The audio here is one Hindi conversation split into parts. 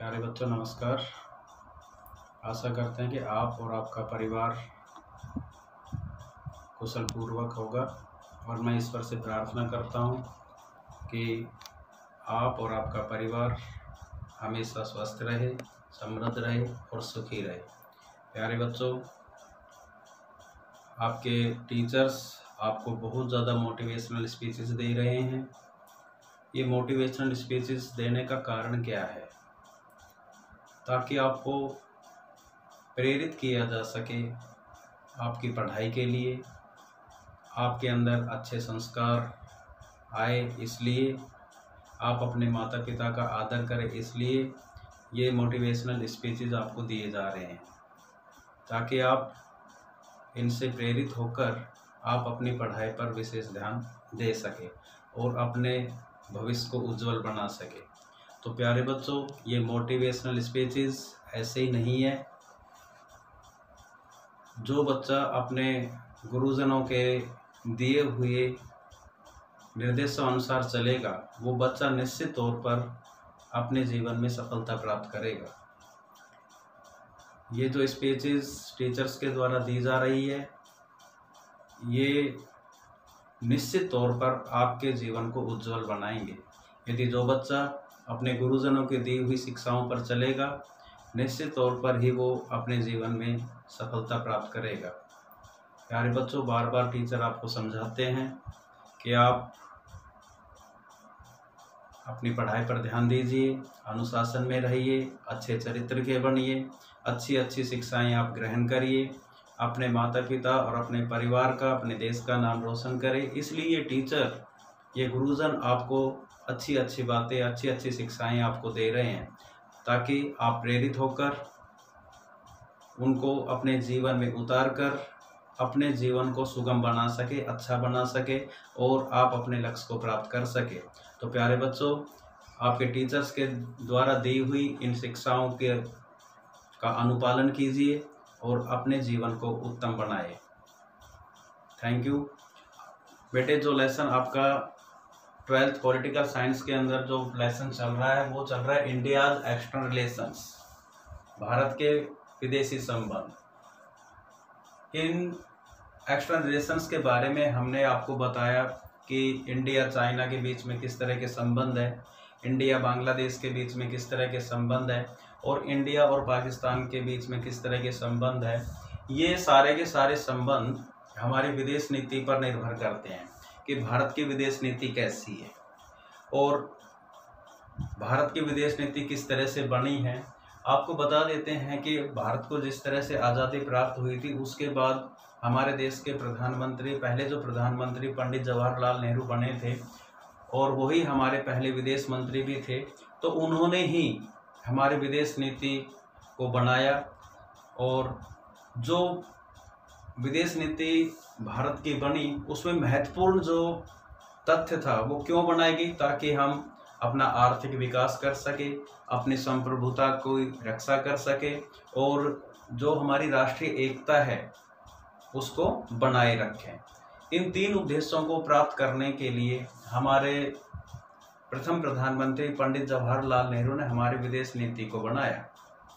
प्यारे बच्चों नमस्कार। आशा करते हैं कि आप और आपका परिवार कुशल पूर्वक होगा और मैं ईश्वर से प्रार्थना करता हूं कि आप और आपका परिवार हमेशा स्वस्थ रहे, समृद्ध रहे और सुखी रहे। प्यारे बच्चों, आपके टीचर्स आपको बहुत ज़्यादा मोटिवेशनल स्पीचेस दे रहे हैं। ये मोटिवेशनल स्पीचेस देने का कारण क्या है? ताकि आपको प्रेरित किया जा सके आपकी पढ़ाई के लिए, आपके अंदर अच्छे संस्कार आए, इसलिए आप अपने माता पिता का आदर करें, इसलिए ये मोटिवेशनल स्पीचेस आपको दिए जा रहे हैं ताकि आप इनसे प्रेरित होकर आप अपनी पढ़ाई पर विशेष ध्यान दे सके और अपने भविष्य को उज्जवल बना सके। तो प्यारे बच्चों, ये मोटिवेशनल स्पीचेस ऐसे ही नहीं है। जो बच्चा अपने गुरुजनों के दिए हुए निर्देशों अनुसार चलेगा, वो बच्चा निश्चित तौर पर अपने जीवन में सफलता प्राप्त करेगा। ये जो स्पीचेस टीचर्स के द्वारा दी जा रही है, ये निश्चित तौर पर आपके जीवन को उज्जवल बनाएंगे। यदि जो बच्चा अपने गुरुजनों की दी हुई शिक्षाओं पर चलेगा, निश्चित तौर पर ही वो अपने जीवन में सफलता प्राप्त करेगा। प्यारे बच्चों, बार बार टीचर आपको समझाते हैं कि आप अपनी पढ़ाई पर ध्यान दीजिए, अनुशासन में रहिए, अच्छे चरित्र के बनिए, अच्छी अच्छी शिक्षाएं आप ग्रहण करिए, अपने माता पिता और अपने परिवार का, अपने देश का नाम रोशन करें। इसलिए ये टीचर, ये गुरुजन आपको अच्छी अच्छी बातें, अच्छी अच्छी शिक्षाएं आपको दे रहे हैं ताकि आप प्रेरित होकर उनको अपने जीवन में उतार कर अपने जीवन को सुगम बना सके, अच्छा बना सके और आप अपने लक्ष्य को प्राप्त कर सके। तो प्यारे बच्चों, आपके टीचर्स के द्वारा दी हुई इन शिक्षाओं के का अनुपालन कीजिए और अपने जीवन को उत्तम बनाए। थैंक यू बेटे। जो लेसन आपका 12th पॉलिटिकल साइंस के अंदर जो लेसन चल रहा है, वो चल रहा है इंडियाज एक्सटर्नल रिलेशंस, भारत के विदेशी संबंध। इन एक्सटर्नल रिलेशंस के बारे में हमने आपको बताया कि इंडिया चाइना के बीच में किस तरह के संबंध है, इंडिया बांग्लादेश के बीच में किस तरह के संबंध है और इंडिया और पाकिस्तान के बीच में किस तरह के संबंध है। ये सारे के सारे संबंध हमारी विदेश नीति पर निर्भर करते हैं कि भारत की विदेश नीति कैसी है और भारत की विदेश नीति किस तरह से बनी है। आपको बता देते हैं कि भारत को जिस तरह से आज़ादी प्राप्त हुई थी, उसके बाद हमारे देश के प्रधानमंत्री, पहले जो प्रधानमंत्री पंडित जवाहरलाल नेहरू बने थे और वही हमारे पहले विदेश मंत्री भी थे, तो उन्होंने ही हमारी विदेश नीति को बनाया। और जो विदेश नीति भारत की बनी, उसमें महत्वपूर्ण जो तथ्य था वो क्यों बनाई गई? ताकि हम अपना आर्थिक विकास कर सके, अपनी संप्रभुता को रक्षा कर सके और जो हमारी राष्ट्रीय एकता है उसको बनाए रखें। इन तीन उद्देश्यों को प्राप्त करने के लिए हमारे प्रथम प्रधानमंत्री पंडित जवाहरलाल नेहरू ने हमारी विदेश नीति को बनाया।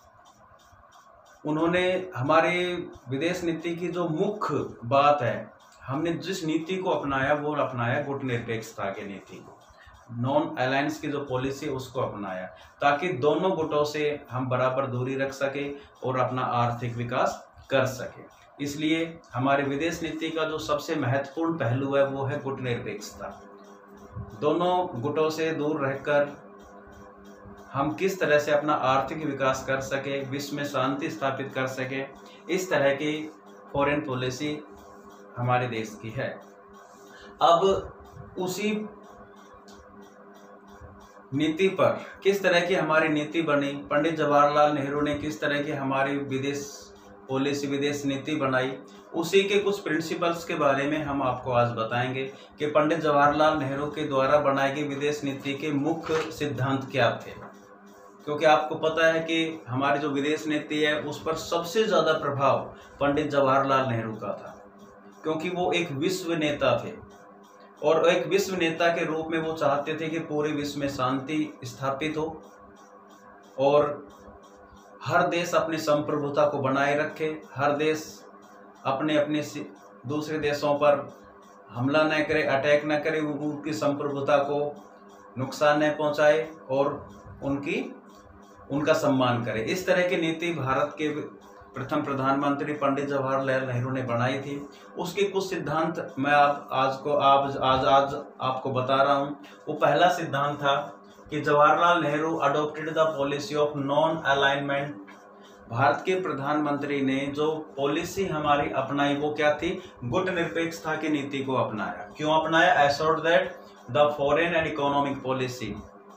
उन्होंने हमारी विदेश नीति की जो मुख्य बात है, हमने जिस नीति को अपनाया वो अपनाया गुटनिरपेक्षता की नीति को, नॉन अलायंस की जो पॉलिसी उसको अपनाया, ताकि दोनों गुटों से हम बराबर दूरी रख सके और अपना आर्थिक विकास कर सके। इसलिए हमारी विदेश नीति का जो सबसे महत्वपूर्ण पहलू है वो है गुटनिरपेक्षता। दोनों गुटों से दूर रहकर हम किस तरह से अपना आर्थिक विकास कर सके, विश्व में शांति स्थापित कर सके, इस तरह की फॉरेन पॉलिसी हमारे देश की है। अब उसी नीति पर किस तरह की हमारी नीति बनी, पंडित जवाहरलाल नेहरू ने किस तरह की हमारी विदेश पॉलिसी, विदेश नीति बनाई, उसी के कुछ प्रिंसिपल्स के बारे में हम आपको आज बताएंगे कि पंडित जवाहरलाल नेहरू के द्वारा बनाई गई विदेश नीति के मुख्य सिद्धांत क्या थे। क्योंकि आपको पता है कि हमारी जो विदेश नीति है उस पर सबसे ज़्यादा प्रभाव पंडित जवाहरलाल नेहरू का था, क्योंकि वो एक विश्व नेता थे और एक विश्व नेता के रूप में वो चाहते थे कि पूरे विश्व में शांति स्थापित हो और हर देश अपनी संप्रभुता को बनाए रखे, हर देश अपने अपने दूसरे देशों पर हमला न करे, अटैक न करे, उनकी संप्रभुता को नुकसान न पहुंचाए और उनका सम्मान करे। इस तरह की नीति भारत के प्रथम प्रधानमंत्री पंडित जवाहरलाल नेहरू ने बनाई थी। उसके कुछ सिद्धांत मैं आज आपको बता रहा हूँ। वो पहला सिद्धांत था कि Jawaharlal Nehru adopted the policy of non alignment. Bharat के प्रधानमंत्री ने जो पॉलिसी हमारी अपनाई वो क्या थी? गुट निरपेक्षता की नीति को अपनाया। क्यों अपनाया? Assured that the foreign and economic policy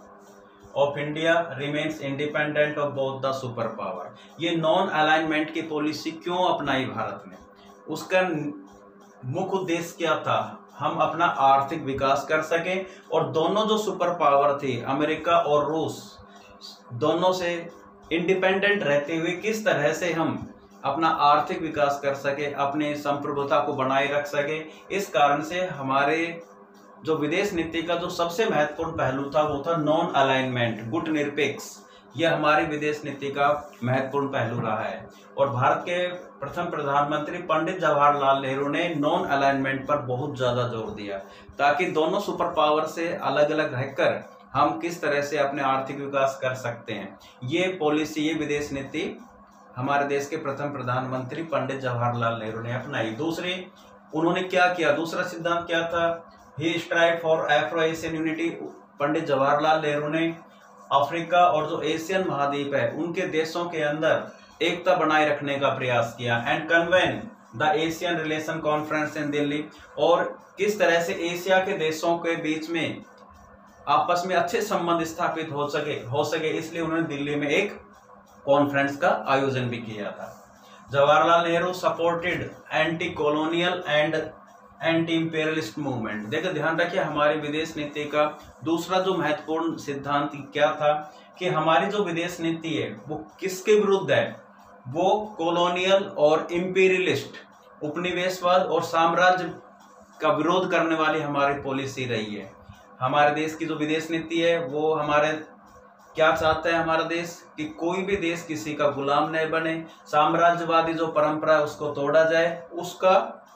of India remains independent of both the super power. ये नॉन अलाइनमेंट की पॉलिसी क्यों अपनाई भारत ने? उसका मुख्य उद्देश्य क्या था? हम अपना आर्थिक विकास कर सकें और दोनों जो सुपर पावर थी, अमेरिका और रूस, दोनों से इंडिपेंडेंट रहते हुए किस तरह से हम अपना आर्थिक विकास कर सके, अपने संप्रभुता को बनाए रख सके। इस कारण से हमारे जो विदेश नीति का जो सबसे महत्वपूर्ण पहलू था वो था नॉन अलाइनमेंट, गुट निरपेक्ष। यह हमारी विदेश नीति का महत्वपूर्ण पहलू रहा है। और भारत के प्रथम प्रधानमंत्री पंडित जवाहरलाल नेहरू ने नॉन अलाइनमेंट पर बहुत ज्यादा जोर दिया, ताकि दोनों सुपर पावर से अलग अलग रहकर हम किस तरह से अपने आर्थिक विकास कर सकते हैं। ये पॉलिसी, ये विदेश नीति हमारे देश के प्रथम प्रधानमंत्री पंडित जवाहरलाल नेहरू ने अपनाई। दूसरी, उन्होंने क्या किया? दूसरा सिद्धांत क्या था? He strive for Afro Asian unity. Pandit Jawaharlal Nehru ने अफ्रीका और जो एशियन महाद्वीप है उनके देशों के अंदर एकता बनाए रखने का प्रयास किया। And convene the Asian relation conference in Delhi. और किस तरह से एशिया के देशों के बीच में आपस में अच्छे संबंध स्थापित हो सके, इसलिए उन्होंने दिल्ली में एक कॉन्फ्रेंस का आयोजन भी किया था। Jawaharlal Nehru supported anti colonial and anti imperialist movement. देखो, ध्यान रखिए, हमारी विदेश नीति का दूसरा जो महत्वपूर्ण सिद्धांत क्या था कि हमारी जो विदेश नीति है वो किसके विरुद्ध है? वो कॉलोनियल और इंपेरियलिस्ट, उपनिवेशवाद और साम्राज्य का विरोध करने वाली हमारी पॉलिसी रही है। हमारे देश की जो विदेश नीति है वो हमारे क्या चाहता है हमारा देश? कि कोई भी देश किसी का गुलाम नहीं बने, साम्राज्यवादी जो परंपरा है उसको तोड़ा जाए, उसका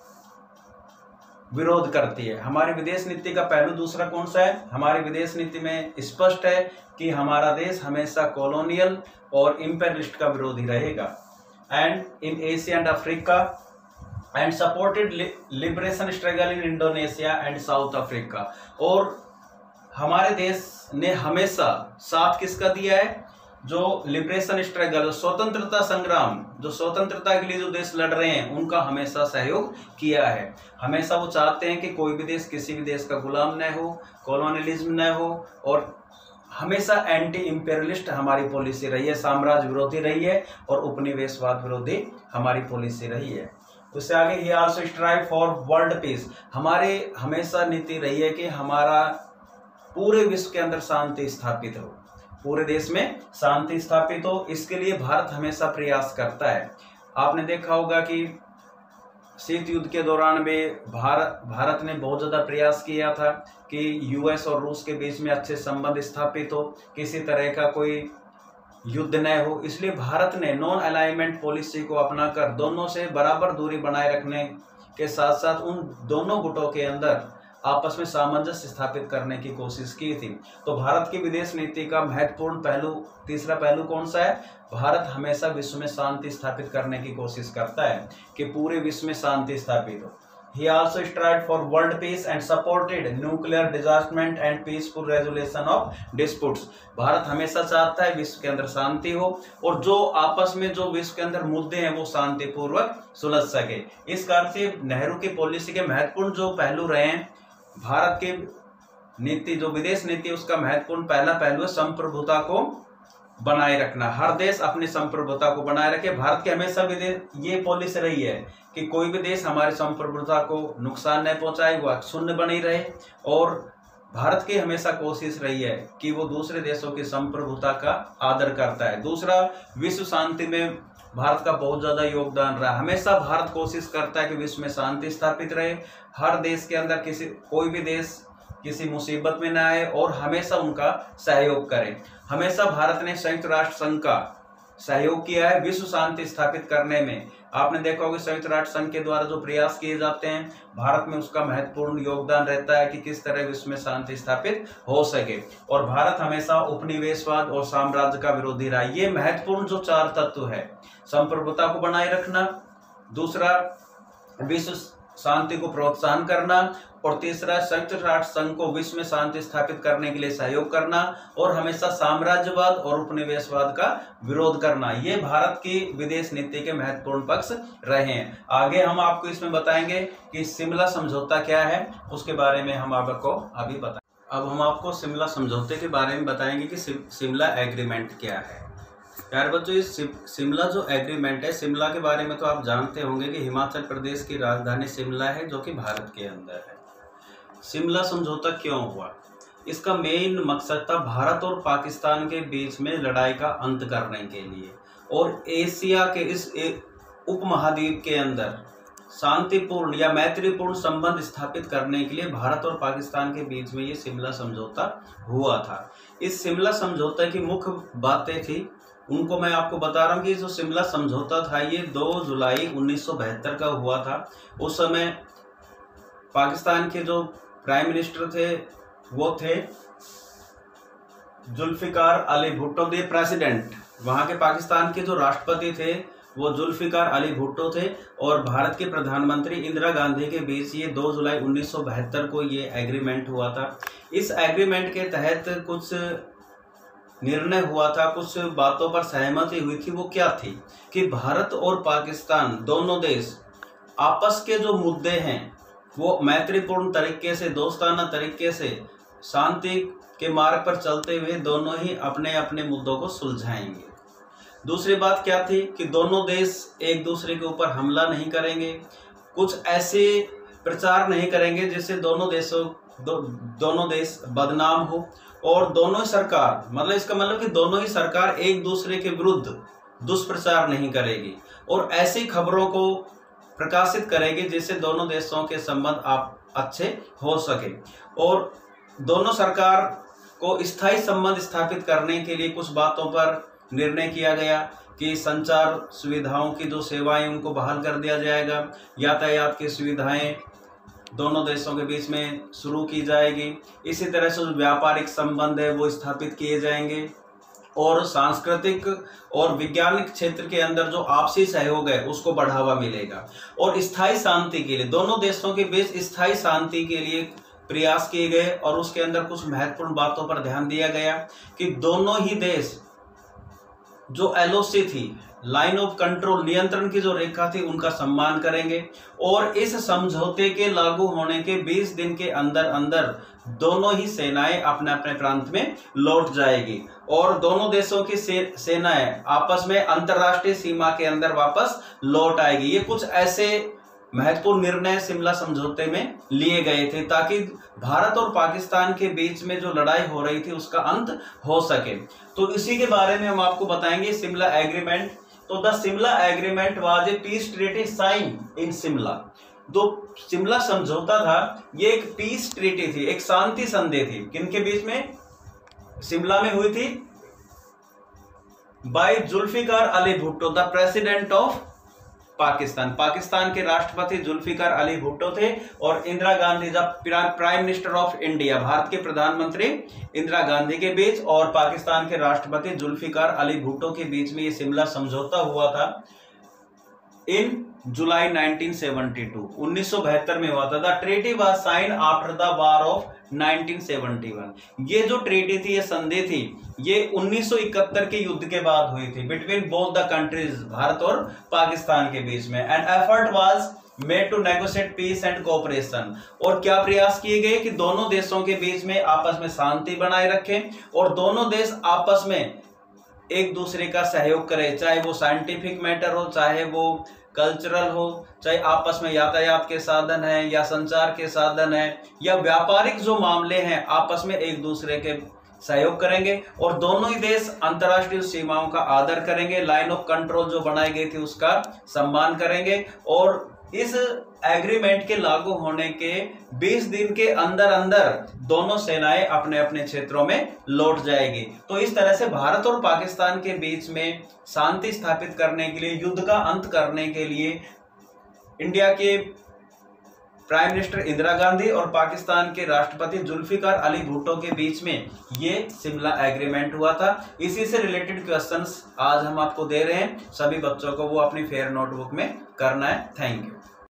विरोध करती है। हमारी विदेश नीति का पहलू दूसरा कौन सा है? हमारी विदेश नीति में स्पष्ट है कि हमारा देश हमेशा कॉलोनियल और इंपेरियलिस्ट का विरोधी रहेगा। And in Asia and Africa and supported liberation struggle in Indonesia and South Africa. और हमारे देश ने हमेशा साथ किसका दिया है? जो लिबरेशन स्ट्रगल, स्वतंत्रता संग्राम, जो स्वतंत्रता के लिए जो देश लड़ रहे हैं उनका हमेशा सहयोग किया है। हमेशा वो चाहते हैं कि कोई भी देश किसी भी देश का गुलाम न हो, कॉलोनियलिज्म न हो, और हमेशा एंटी इंपेरियलिस्ट हमारी पॉलिसी रही है, साम्राज्य विरोधी रही है और उपनिवेशवाद विरोधी हमारी पॉलिसी रही है। उससे आगे he also strive for world peace. हमारे हमेशा नीति रही है कि हमारा पूरे विश्व के अंदर शांति स्थापित हो, पूरे देश में शांति स्थापित हो। इसके लिए भारत हमेशा प्रयास करता है। आपने देखा होगा कि शीत युद्ध के दौरान में भारत ने बहुत ज़्यादा प्रयास किया था कि यूएस और रूस के बीच में अच्छे संबंध स्थापित हो, किसी तरह का कोई युद्ध न हो। इसलिए भारत ने नॉन अलाइनमेंट पॉलिसी को अपनाकर दोनों से बराबर दूरी बनाए रखने के साथ साथ उन दोनों गुटों के अंदर आपस में सामंजस्य स्थापित करने की कोशिश की थी। तो भारत की विदेश नीति का महत्वपूर्ण पहलू, तीसरा पहलू कौन सा है? भारत हमेशा विश्व में शांति स्थापित करने की कोशिश करता है कि पूरे विश्व में शांति स्थापित हो। He also strived for world peace and supported nuclear disarmament and peaceful resolution of disputes। Bharat हमेशा चाहता है विश्व के अंदर शांति हो और जो आपस में जो विश्व के अंदर मुद्दे हैं वो शांतिपूर्वक सुलझ सके। इस कारण से नेहरू की पॉलिसी के महत्वपूर्ण जो पहलू रहे हैं, भारत की नीति जो विदेश नीति उसका महत्वपूर्ण पहला पहलू है संप्रभुता को बनाए रखना। हर देश अपनी संप्रभुता को बनाए रखे। भारत की हमेशा विदेश ये पॉलिसी रही है कि कोई भी देश हमारी संप्रभुता को नुकसान नहीं पहुंचाए, वो शून्य बनी रहे। और भारत की हमेशा कोशिश रही है कि वो दूसरे देशों की संप्रभुता का आदर करता है। दूसरा, विश्व शांति में भारत का बहुत ज्यादा योगदान रहा। हमेशा भारत कोशिश करता है कि विश्व में शांति स्थापित रहे। हर देश के अंदर कोई भी देश किसी मुसीबत में ना आए और हमेशा उनका सहयोग करें। हमेशा भारत ने संयुक्त राष्ट्र संघ का सहयोग किया है विश्व शांति स्थापित करने में। आपने देखा होगा संयुक्त राष्ट्र संघ के द्वारा जो प्रयास किए जाते हैं, भारत में उसका महत्वपूर्ण योगदान रहता है कि किस तरह विश्व में शांति स्थापित हो सके। और भारत हमेशा उपनिवेशवाद और साम्राज्य का विरोधी रहा। ये महत्वपूर्ण जो 4 तत्व है, संप्रभुता को बनाए रखना, दूसरा विश्व शांति को प्रोत्साहन करना, और तीसरा संयुक्त राष्ट्र संघ को विश्व में शांति स्थापित करने के लिए सहयोग करना, और हमेशा साम्राज्यवाद और उपनिवेशवाद का विरोध करना। ये भारत की विदेश नीति के महत्वपूर्ण पक्ष रहे हैं। आगे हम आपको इसमें बताएंगे कि शिमला समझौता क्या है, उसके बारे में हम आपको अभी बताएंगे। अब हम आपको शिमला समझौते के बारे में बताएंगे कि शिमला एग्रीमेंट क्या है। यार बच्चों, इस शिमला जो एग्रीमेंट है, शिमला के बारे में तो आप जानते होंगे कि हिमाचल प्रदेश की राजधानी शिमला है, जो कि भारत के अंदर है। शिमला समझौता क्यों हुआ? इसका मेन मकसद था भारत और पाकिस्तान के बीच में लड़ाई का अंत करने के लिए, और एशिया के इस उपमहाद्वीप के अंदर शांतिपूर्ण या मैत्रीपूर्ण संबंध स्थापित करने के लिए भारत और पाकिस्तान के बीच में ये शिमला समझौता हुआ था। इस शिमला समझौते की मुख्य बातें थी, उनको मैं आपको बता रहा हूँ कि जो शिमला समझौता था ये 2 जुलाई 1972 का हुआ था। उस समय पाकिस्तान के जो प्राइम मिनिस्टर थे वो थे जुल्फिकार अली भुट्टो। थे प्रेसिडेंट, वहाँ के पाकिस्तान के जो राष्ट्रपति थे वो जुल्फिकार अली भुट्टो थे, और भारत के प्रधानमंत्री इंदिरा गांधी के बीच ये 2 जुलाई 1972 को ये एग्रीमेंट हुआ था। इस एग्रीमेंट के तहत कुछ निर्णय हुआ था, कुछ बातों पर सहमति हुई थी। वो क्या थी कि भारत और पाकिस्तान दोनों देश आपस के जो मुद्दे हैं वो मैत्रीपूर्ण तरीके से, दोस्ताना तरीके से, शांति के मार्ग पर चलते हुए दोनों ही अपने अपने मुद्दों को सुलझाएंगे। दूसरी बात क्या थी कि दोनों देश एक दूसरे के ऊपर हमला नहीं करेंगे, कुछ ऐसे प्रचार नहीं करेंगे जिससे दोनों देश बदनाम हो, और दोनों सरकार, मतलब इसका मतलब कि दोनों ही सरकार एक दूसरे के विरुद्ध दुष्प्रचार नहीं करेगी, और ऐसी खबरों को प्रकाशित करेगी जिससे दोनों देशों के संबंध अच्छे हो सके। और दोनों सरकार को स्थायी संबंध स्थापित करने के लिए कुछ बातों पर निर्णय किया गया कि संचार सुविधाओं की जो सेवाएं उनको बहाल कर दिया जाएगा, यातायात की सुविधाएं दोनों देशों के बीच में शुरू की जाएगी, इसी तरह से जो व्यापारिक संबंध है वो स्थापित किए जाएंगे, और सांस्कृतिक और वैज्ञानिक क्षेत्र के अंदर जो आपसी सहयोग है उसको बढ़ावा मिलेगा। और स्थायी शांति के लिए, दोनों देशों के बीच स्थायी शांति के लिए प्रयास किए गए, और उसके अंदर कुछ महत्वपूर्ण बातों पर ध्यान दिया गया कि दोनों ही देश जो LOC थी, लाइन ऑफ कंट्रोल, नियंत्रण की जो रेखा थी, उनका सम्मान करेंगे, और इस समझौते के लागू होने के 20 दिन के अंदर अंदर दोनों ही सेनाएं अपने अपने प्रांत में लौट जाएगी, और दोनों देशों की सेनाएं आपस में अंतर्राष्ट्रीय सीमा के अंदर वापस लौट आएगी। ये कुछ ऐसे महत्वपूर्ण निर्णय शिमला समझौते में लिए गए थे ताकि भारत और पाकिस्तान के बीच में जो लड़ाई हो रही थी उसका अंत हो सके। तो इसी के बारे में हम आपको बताएंगे शिमला एग्रीमेंट। तो the Shimla agreement was a peace treaty sign in Shimla. जो शिमला समझौता था ये एक पीस ट्रीटी थी, एक शांति संधि थी। किनके बीच में? शिमला में हुई थी by Zulfikar Ali Bhutto, the president of Pakistan. Pakistan के राष्ट्रपति जुल्फिकार अली भुट्टो थे, और Indira Gandhi the prime minister of India, Bharat के प्रधानमंत्री इंदिरा गांधी के बीच और पाकिस्तान के राष्ट्रपति जुल्फिकार अली भुट्टो के बीच में ये शिमला समझौता हुआ था इन जुलाई 1972 में हुआ था। The treaty was sign after the war of 1971। ये जो ट्रीटी थी, ये संधि थी, ये 1971 के युद्ध के बाद हुई थी between both the countries, Bharat और पाकिस्तान के बीच में। And effort was made to negotiate peace and cooperation. और क्या प्रयास किए गए कि दोनों देशों के बीच में आपस में शांति बनाए रखें और दोनों देश आपस में एक दूसरे का सहयोग करें, चाहे वो साइंटिफिक मैटर हो, चाहे वो कल्चरल हो, चाहे आपस में यातायात के साधन है या संचार के साधन है या व्यापारिक जो मामले हैं, आपस में एक दूसरे के सहयोग करेंगे और दोनों ही देश अंतर्राष्ट्रीय सीमाओं का आदर करेंगे, लाइन ऑफ कंट्रोल जो बनाई गई थी उसका सम्मान करेंगे। और इस एग्रीमेंट के लागू होने के 20 दिन के अंदर अंदर दोनों सेनाएं अपने अपने क्षेत्रों में लौट जाएगी। तो इस तरह से भारत और पाकिस्तान के बीच में शांति स्थापित करने के लिए, युद्ध का अंत करने के लिए इंडिया के प्राइम मिनिस्टर इंदिरा गांधी और पाकिस्तान के राष्ट्रपति जुल्फिकार अली भुट्टो के बीच में ये शिमला एग्रीमेंट हुआ था। इसी से रिलेटेड क्वेश्चंस आज हम आपको दे रहे हैं। सभी बच्चों को वो अपनी फेयर नोटबुक में करना है। Thank you.